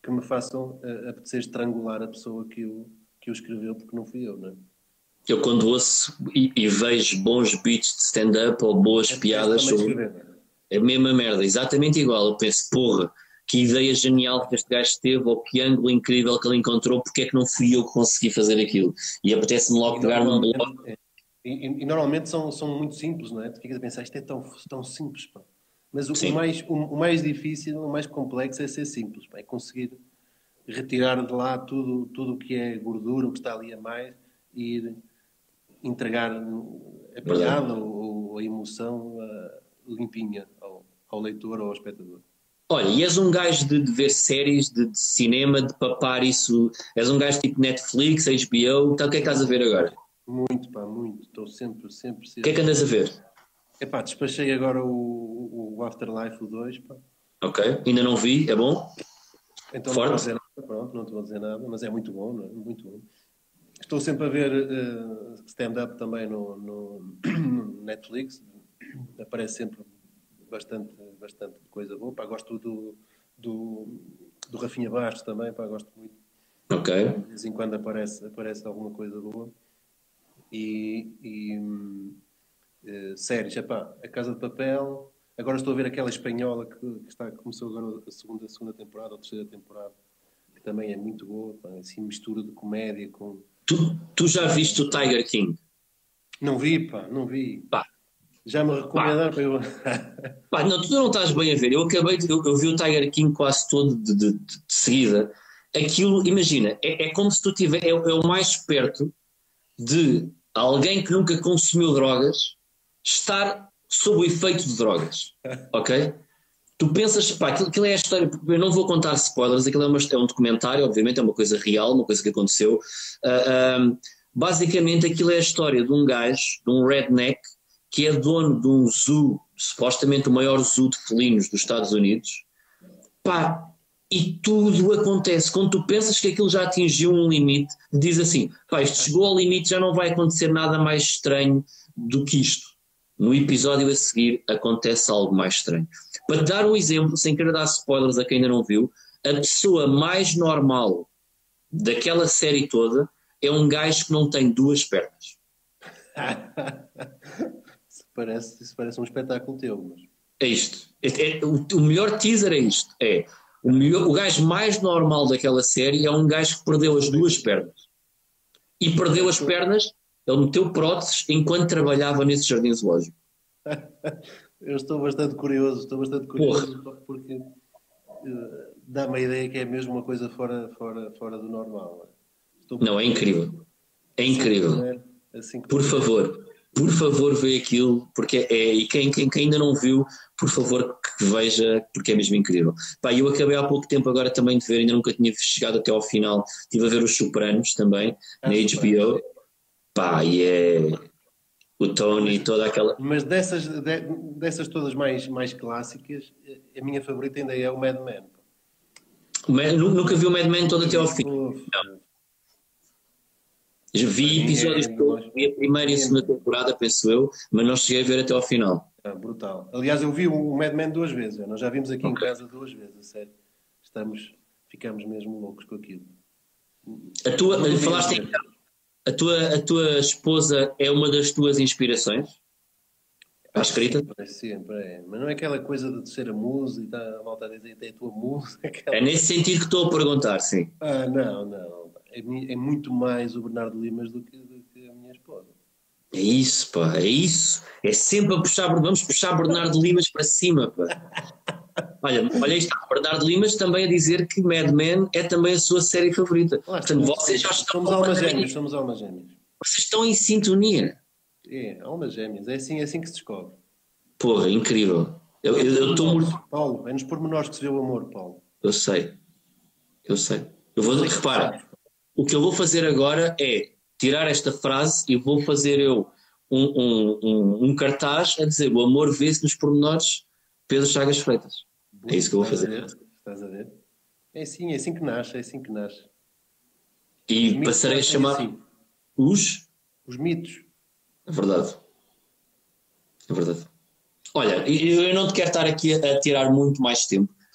que me façam uh, apetecer estrangular a pessoa que o, que o escreveu, porque não fui eu, não é? Eu quando ouço e, e vejo bons beats de stand-up ou boas É piadas sobre... É a mesma merda, exatamente igual. Eu penso, porra, que ideia genial que este gajo teve, ou que ângulo incrível que ele encontrou, porque é que não fui eu que consegui fazer aquilo? E apetece-me logo pegar num bloco. É, e, e normalmente são, são muito simples, não é? Tu ficas a pensar, isto é tão, tão simples, pá. Mas o, o, mais, o, o mais difícil, o mais complexo é ser simples, pá. É conseguir retirar de lá tudo tudo o que é gordura, o que está ali a mais, e ir entregar a piada ou, ou a emoção uh, limpinha ao, ao leitor ou ao espectador. Olha, e és um gajo de, de ver séries, de, de cinema, de papar isso, és um gajo tipo Netflix, H B O, então o que é que estás a ver agora? Muito, pá, muito. Estou sempre, sempre, sempre... O que é que andas a ver? Epá, despachei agora o, o Afterlife, o dois, pá. Ok, ainda não vi, é bom? Então Forte? não estou a dizer nada, pronto, não estou a dizer nada, mas é muito bom, não é? Muito bom. Estou sempre a ver uh, stand-up também no, no, no Netflix, aparece sempre bastante, bastante coisa boa, pá, gosto do, do, do Rafinha Bastos também, pá, gosto muito. Ok. De vez em quando aparece, aparece alguma coisa boa. E, e uh, séries, epá, A Casa de Papel. Agora estou a ver aquela espanhola que, que está, começou agora a segunda, a segunda temporada, ou a terceira temporada, que também é muito boa, pá, assim, mistura de comédia com... Tu, tu já viste o Tiger King? Não vi, pá, não vi. Pá. Já me recomendaram para eu... Pá, não, tu não estás bem a ver. Eu acabei de, eu, eu vi o Tiger King quase todo de, de, de, de seguida. Aquilo, imagina, é, é como se tu tiver, é, é o mais perto de alguém que nunca consumiu drogas estar sob o efeito de drogas, ok? Tu pensas, pá, aquilo, aquilo é a história, eu não vou contar spoilers, aquilo é, uma, é um documentário, obviamente é uma coisa real, uma coisa que aconteceu. Uh, um, basicamente aquilo é a história de um gajo, de um redneck, que é dono de um zoo, supostamente o maior zoo de felinos dos Estados Unidos, pá, e tudo acontece. Quando tu pensas que aquilo já atingiu um limite, diz assim, pá, isto chegou ao limite, já não vai acontecer nada mais estranho do que isto. No episódio a seguir acontece algo mais estranho. Para te dar um exemplo, sem querer dar spoilers a quem ainda não viu, a pessoa mais normal daquela série toda é um gajo que não tem duas pernas. Isso parece, isso parece um espetáculo teu. Mas... É isto. É, é, o, o melhor teaser é isto. É, o, melhor, o gajo mais normal daquela série é um gajo que perdeu as duas pernas. E perdeu as pernas, ele meteu próteses enquanto trabalhava nesse jardim zoológico. Eu estou bastante curioso, estou bastante curioso Porra. porque uh, dá-me a ideia que é mesmo uma coisa fora, fora, fora do normal. Estou não, é incrível. É incrível. Assim que, assim que por favor, por favor, vê aquilo, porque é, e quem, quem, quem ainda não viu, por favor, que veja, porque é mesmo incrível. Pá, eu acabei há pouco tempo agora também de ver, ainda nunca tinha chegado até ao final, estive a ver os Sopranos também, ah, na H B O. Pá, e é o Tony, mas, toda aquela... Mas dessas, de, dessas todas mais, mais clássicas, a minha favorita ainda é o Mad Men. Man, nunca vi o Mad Men todo até ao fim. Não. Já vi episódios todos, vi a primeira e a segunda temporada, penso eu, mas não cheguei a ver até ao final. Ah, brutal. Aliás, eu vi o Mad Men duas vezes, nós já vimos aqui okay. em casa duas vezes, a sério. Estamos, ficamos mesmo loucos com aquilo. A tua, falaste em A tua, a tua esposa é uma das tuas inspirações? Está escrita? Sempre, sempre é. Mas não é aquela coisa de ser a musa e está a volta a dizer que é a tua musa. Aquela... É nesse sentido que estou a perguntar, sim. Ah, não, não. É, é muito mais o Bernardo Limas do que, do que a minha esposa. É isso, pá, é isso. É sempre a puxar, vamos puxar Bernardo Limas para cima, pá. Olha, olha isto, Bernardo Limas também a dizer que Mad Men é também a sua série favorita. Claro, Portanto, somos, vocês já estão... Somos almas gêmeas, somos almas gêmeas. Vocês estão em sintonia. É, almas gêmeas, é assim, é assim que se descobre. Porra, incrível. Eu estou muito... Paulo, é nos pormenores que se vê o amor, Paulo. Eu sei, eu sei. Eu vou, repara, o que eu vou fazer agora é tirar esta frase e vou fazer eu um, um, um, um cartaz a dizer o amor vê-se nos pormenores Pedro Chagas Freitas. É isso que eu vou fazer. A ver? Estás a ver? É assim, é assim que nasce, é assim que nasce. E passarei a chamar assim. os... Os mitos. É verdade. É verdade. Olha, eu não te quero estar aqui a tirar muito mais tempo,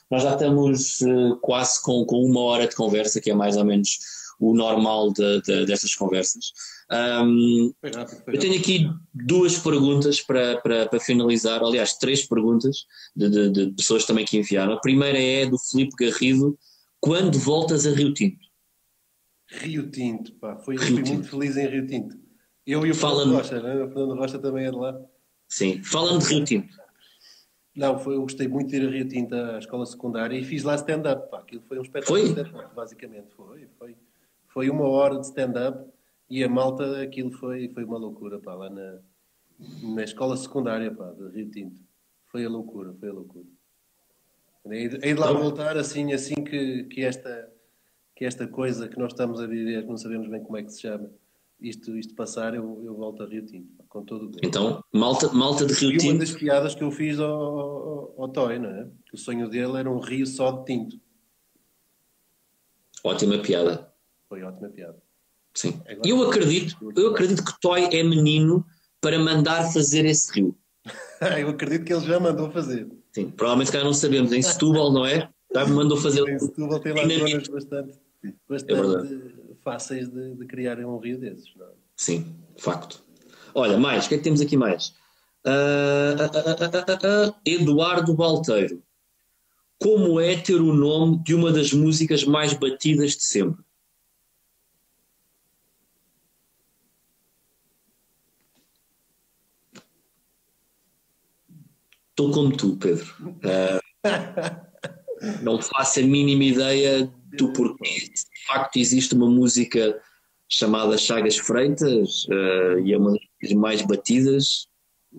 nós já estamos uh, quase com, com uma hora de conversa, que é mais ou menos o normal de, de, destas conversas. Um, Foi rápido, foi eu tenho aqui duas perguntas para, para, para finalizar, aliás, três perguntas de, de, de pessoas também que enviaram. A primeira é do Filipe Garrido: quando voltas a Rio Tinto? Rio Tinto, pá, fui, Rio fui Tinto. muito feliz em Rio Tinto. Eu e o Fala-me- Fernando Rocha, né? O Fernando Rocha também é de lá. Sim, fala-me de Rio Tinto. Não, foi, eu gostei muito de ir a Rio Tinto à escola secundária e fiz lá stand-up, pá. Aquilo foi um espetáculo Foi? de stand-up, basicamente. Foi, foi. Foi uma hora de stand-up e a malta, aquilo foi, foi uma loucura, pá, lá na, na escola secundária, pá, de Rio Tinto. Foi a loucura, foi a loucura. Hei de hei de lá Então- voltar assim, assim que, que, esta, que esta coisa que nós estamos a viver, que não sabemos bem como é que se chama, isto, isto passar, eu, eu volto a Rio Tinto, pá, com todo o gosto. Então, malta, malta de Rio E uma Tinto. das piadas que eu fiz ao, ao, ao Toy, não é? Que o sonho dele era um rio só de tinto. Ótima piada. Foi ótima piada. Sim. Agora- Eu acredito, eu acredito que Toy é menino para mandar fazer esse rio. Eu acredito que ele já mandou fazer. Sim, provavelmente cá não sabemos, em Setúbal, não é? Já me mandou fazer. Em Setúbal tem lá Dinamite. zonas bastante, É bastante fáceis de, de criar um rio desses, não é? Sim, de facto. Olha, mais, o que é que temos aqui mais? Ah, ah, ah, ah, ah, ah, ah, Eduardo Balteiro. Como é ter o nome de uma das músicas mais batidas de sempre? Estou como tu, Pedro. Ah, não faço a mínima ideia do porquê. Se de facto existe uma música chamada Chagas Freitas, ah, e é uma das mais batidas.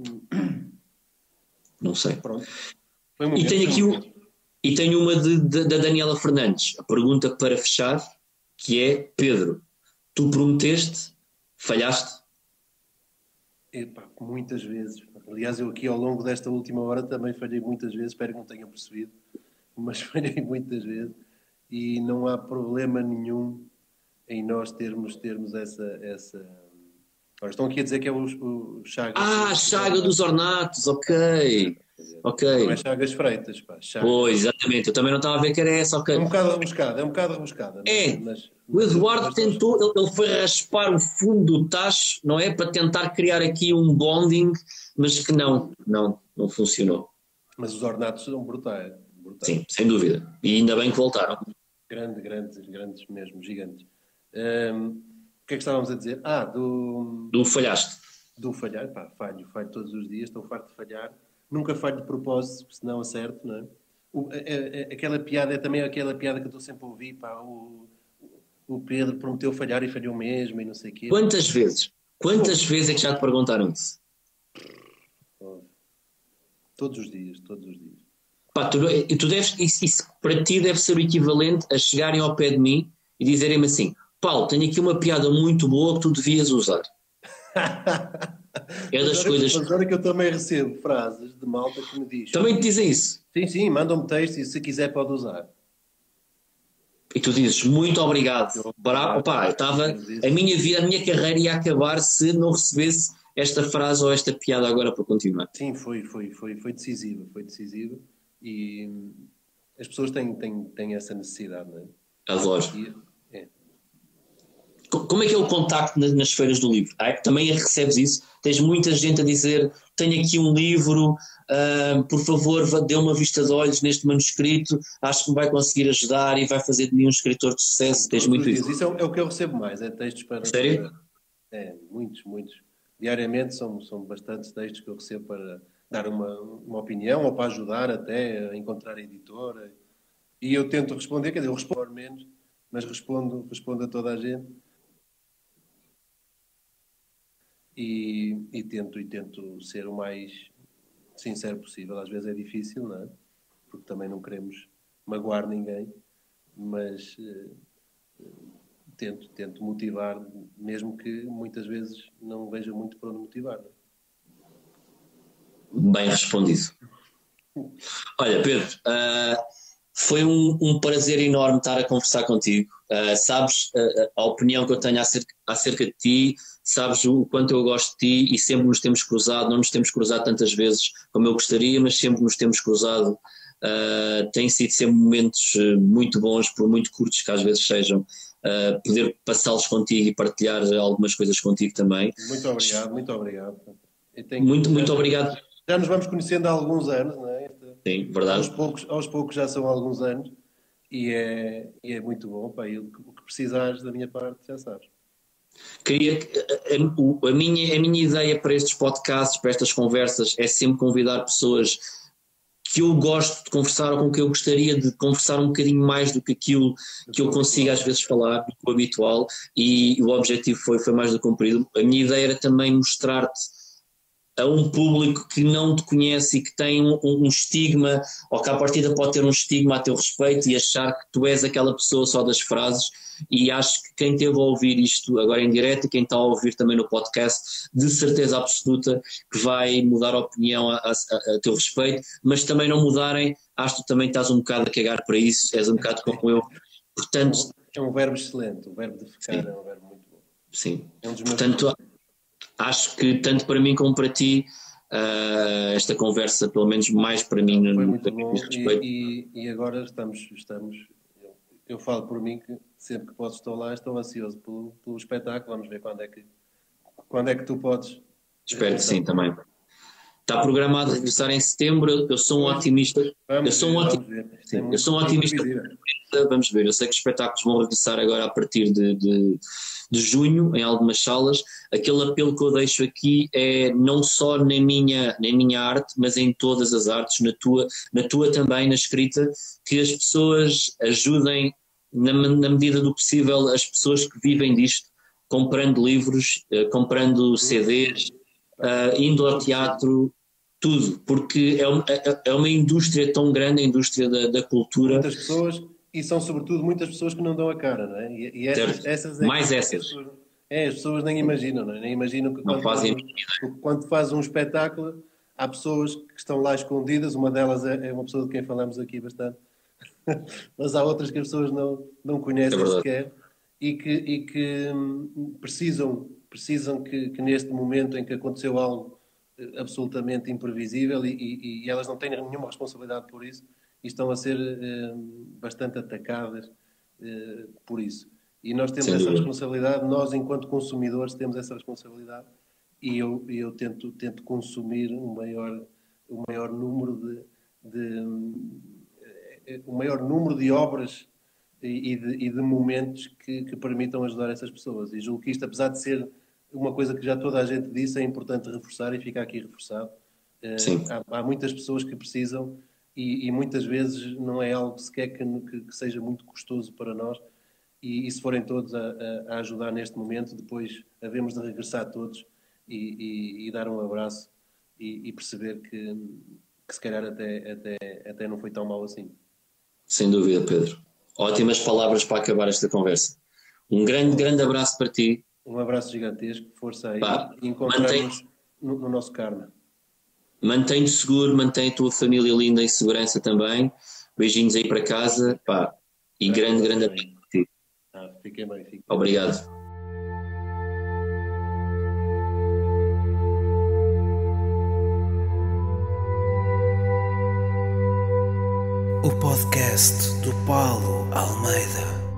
Não sei. Pronto. Foi um E momento, tenho foi aqui um o- momento. E tenho uma de- de- da Daniela Fernandes. A pergunta para fechar, que é: Pedro, tu prometeste, falhaste? Epá, muitas vezes. Aliás, eu aqui ao longo desta última hora também falhei muitas vezes, espero que não tenham percebido, mas falhei muitas vezes e não há problema nenhum em nós termos, termos essa, essa... Ora, estão aqui a dizer que é o, o Chagas. Ah, Chaga dos Ornatos, ok. Ok. Não é Chagas Freitas, pá. Chagas. Pois, exatamente. Eu também não estava a ver que era essa, ok. É um bocado rebuscada, é um bocado rebuscada. É. Mas, O Eduardo mas- tentou, ele, ele foi raspar o fundo do tacho, não é? Para tentar criar aqui um bonding, mas que não, não, não funcionou. Mas os ornatos são brutais. brutais. Sim, sem dúvida. E ainda bem que voltaram. Grandes, grandes, grandes mesmo, gigantes. Hum, o que é que estávamos a dizer? Ah, do, Do falhaste. do falhar. Pá, falho, falho todos os dias, estou farto de falhar. Nunca falho de propósito, senão acerto, não é? O, a- a- a- aquela piada é também aquela piada que eu estou sempre a ouvir, pá, o, o Pedro prometeu falhar e falhou mesmo e não sei o quê. Quantas vezes? Quantas vezes é que já te perguntaram isso? Todos os dias, todos os dias. Pá, tu, e tu deves, isso, isso para ti deve ser o equivalente a chegarem ao pé de mim e dizerem-me assim: Paulo, tenho aqui uma piada muito boa que tu devias usar. É das Mas olha- coisas. Mas olha que eu também recebo frases de malta que me diz: Também te dizem isso. sim, sim, mandam-me texto e se quiser pode usar. E tu dizes muito obrigado. Para, opa, eu estava, a minha vida, a minha carreira ia acabar se não recebesse esta frase ou esta piada agora para continuar. Sim, foi, foi, foi, foi decisiva, foi decisiva e hum, as pessoas têm, têm, têm essa necessidade, não é? Adoro. E- é. Co- Como é que é o contacto nas, nas feiras do livro? Ah, também recebes isso? Tens muita gente a dizer: tenho aqui um livro, ah, por favor, vá- dê uma vista de olhos neste manuscrito, acho que me vai conseguir ajudar e vai fazer de mim um escritor de sucesso. Tens Todos muito os dias. isso. Isso é, o- é o que eu recebo mais, é textos para... Sério? para- é, muitos, muitos. Diariamente são, são bastantes textos que eu recebo para dar uma, uma opinião ou para ajudar até a encontrar a editora. E eu tento responder, quer dizer, eu respondo menos, mas respondo, respondo a toda a gente. E, e tento, e tento ser o mais sincero possível. Às vezes é difícil, não é? Porque também não queremos magoar ninguém, mas eh, tento, tento motivar, mesmo que muitas vezes não veja muito para onde motivar. Não é? Bem respondido. Olha, Pedro, ah, foi um, um prazer enorme estar a conversar contigo. Ah, sabes ah, a opinião que eu tenho acerca, acerca de ti, sabes o quanto eu gosto de ti e sempre nos temos cruzado, não nos temos cruzado tantas vezes como eu gostaria, mas sempre nos temos cruzado Uh, têm sido sempre momentos muito bons, por muito curtos que às vezes sejam, uh, poder passá-los contigo e partilhar algumas coisas contigo também. Muito obrigado, muito obrigado. Muito, muito obrigado. Já nos vamos conhecendo há alguns anos, não é? Sim, verdade. Aos poucos, aos poucos já são alguns anos e é, e é muito bom. Pá, e o que precisares da minha parte, já sabes. Queria a, a, a, minha, a minha ideia para estes podcasts, para estas conversas, é sempre convidar pessoas que eu gosto de conversar ou com que eu gostaria de conversar um bocadinho mais do que aquilo que eu consigo às vezes falar, do habitual, e o objetivo foi, foi mais do que cumprido. A minha ideia era também mostrar-te a um público que não te conhece e que tem um, um estigma, ou que à partida pode ter um estigma a teu respeito e achar que tu és aquela pessoa só das frases, e acho que quem esteve a ouvir isto agora em direto e quem está a ouvir também no podcast, de certeza absoluta que vai mudar a opinião a, a, a teu respeito, mas também não mudarem, acho que tu também estás um bocado a cagar para isso, és um bocado como eu, portanto... É um verbo excelente, o verbo de ficar é um verbo muito bom. Sim, é um dos portanto... Meus... Acho que tanto para mim como para ti, uh, esta conversa, pelo menos mais para mim, foi no, muito bom. E, e, e agora estamos, estamos eu, eu falo por mim que sempre que posso estou lá, estou ansioso pelo, pelo espetáculo. Vamos ver quando é que, quando é que tu podes. Espero que sim também. Está programado regressar em setembro. Eu sou um otimista. Eu sou um otimista. Sim, eu sou um otimista. Vamos ver. Eu sei que os espetáculos vão regressar agora a partir de, de, de junho, em algumas salas. Aquele apelo que eu deixo aqui é não só na minha, na minha arte, mas em todas as artes, na tua, na tua também, na escrita, que as pessoas ajudem, na, na medida do possível, as pessoas que vivem disto, comprando livros, comprando C Ds, uh, indo ao teatro, tudo, porque é uma, é uma indústria tão grande, a indústria da, da cultura. Muitas pessoas, e são sobretudo muitas pessoas que não dão a cara, não é? E, e essas, essas é mais que, essas. As pessoas, é, as pessoas nem imaginam, não é? Nem imaginam que quando, fazem quando, quando faz um espetáculo, há pessoas que estão lá escondidas, uma delas é, é uma pessoa de quem falamos aqui bastante, mas há outras que as pessoas não, não conhecem é sequer e que, e que hum, precisam, precisam que, que neste momento em que aconteceu algo absolutamente imprevisível e, e, e elas não têm nenhuma responsabilidade por isso e estão a ser eh, bastante atacadas eh, por isso. E nós temos Sem essa dúvida. responsabilidade, nós enquanto consumidores temos essa responsabilidade e eu, eu tento, tento consumir um maior, um maior número de, de um maior número de obras e, e, de, e de momentos que, que permitam ajudar essas pessoas. E julgo que isto, apesar de ser uma coisa que já toda a gente disse, é importante reforçar e fica aqui reforçado. Sim. Há, há muitas pessoas que precisam e, e muitas vezes não é algo sequer que, que, que seja muito custoso para nós e, e se forem todos a, a, a ajudar neste momento, depois havemos de regressar todos e, e, e dar um abraço e, e perceber que, que se calhar até, até, até não foi tão mal assim. Sem dúvida, Pedro. Ótimas palavras para acabar esta conversa. Um grande, grande abraço para ti. Um abraço gigantesco, força aí Pá, e encontramos no, no nosso karma. Mantém-te seguro, mantém a tua família linda em segurança também. Beijinhos aí para casa, pá, e ah, grande, grande abraço para ti. Ah, fiquem bem, fiquem. Obrigado. O podcast do Paulo Almeida.